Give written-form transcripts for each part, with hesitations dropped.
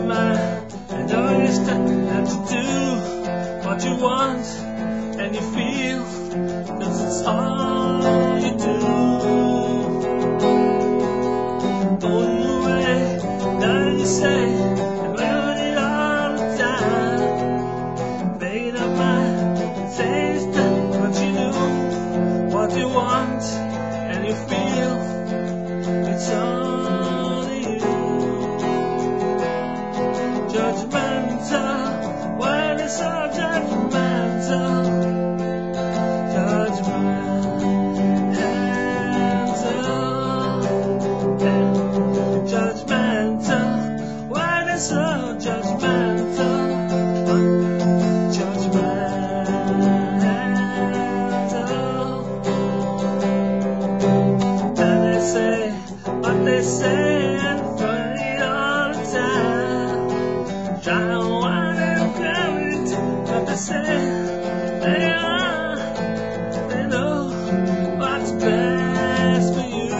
mind, and always that you do what you want, and you feel, 'cause it's all you do. Going away, nothing you say, and ruin it all the time. Making up mind, and saying it's what you do, what you want, and you feel, it's only you. Judgmental, when it's so judgmental. Judgmental, when it's so judgmental. They say and find it all the time. Try to wind it but they say they know what's best for you.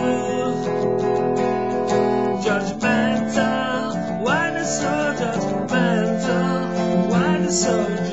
Judgmental, why they so judgmental? Why they so